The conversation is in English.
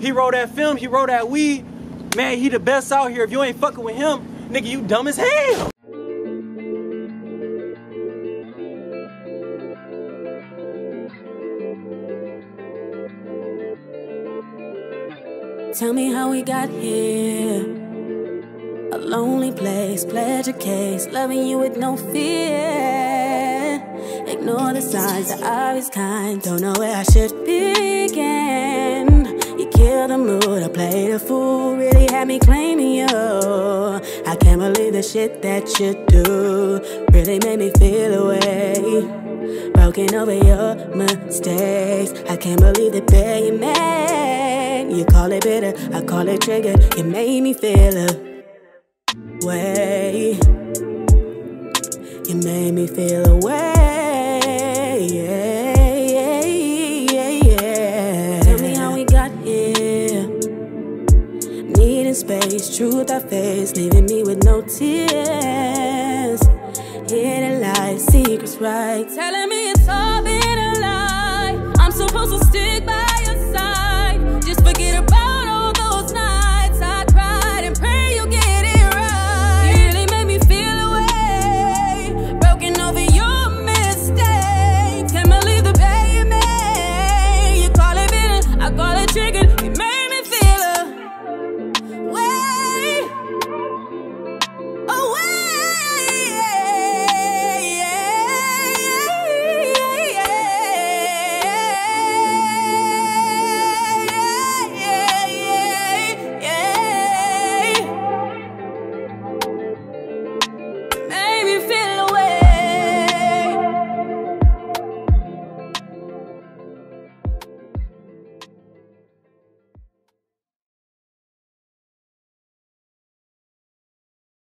He roll that film, he roll that weed. Man, he the best out here. If you ain't fucking with him, nigga, you dumb as hell. Tell me how we got here. A lonely place, pledge a case, loving you with no fear. Ignore the signs, the obvious kind, don't know where I should begin. You kill the mood, I play the fool, really had me claiming you. I can't believe the shit that you do, really made me feel away. Broken over your mistakes, I can't believe the bet you made. You call it bitter, I call it triggered, you made me feel away. You made me feel away. Tell me how we got here. Needing space, truth I face, leaving me with no tears. Hidden lies, secrets right, telling me it's all been a lie. I'm supposed to stick by your side. Just forget about all those nights I cried and pray you get it right. You really made me feel away, broken over your mistakes. Can't believe the pain you made. You call it bitter, I call it triggered. You made